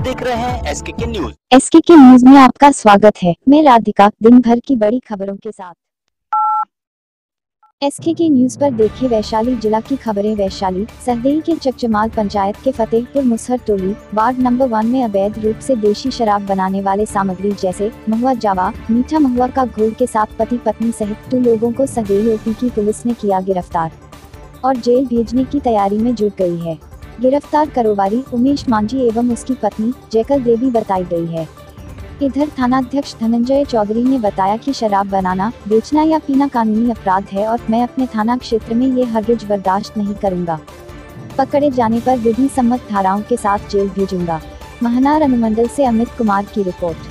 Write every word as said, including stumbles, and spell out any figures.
देख रहे हैं एसके के न्यूज। एसके के न्यूज में आपका स्वागत है। मैं राधिका, दिन भर की बड़ी खबरों के साथ। एसके के न्यूज पर देखिए वैशाली जिला की खबरें। वैशाली सहदेई के चकचमाल पंचायत के Fatehpur Musahar Toli ward number one में अवैध रूप से देशी शराब बनाने वाले सामग्री जैसे महुआ जावा, मीठा महुआ का घोल के साथ पति पत्नी सहित दो लोगों को सहदेई ओपी की पुलिस ने किया गिरफ्तार और जेल भेजने की तैयारी में जुट गई है। गिरफ्तार कारोबारी उमेश मांझी एवं उसकी पत्नी जयकल देवी बताई गई है। इधर थानाध्यक्ष धनंजय चौधरी ने बताया कि शराब बनाना, बेचना या पीना कानूनी अपराध है और मैं अपने थाना क्षेत्र में ये हरगिज बर्दाश्त नहीं करूंगा। पकड़े जाने पर विधि सम्मत धाराओं के साथ जेल भेजूंगा। महनार अनुमंडल से अमित कुमार की रिपोर्ट।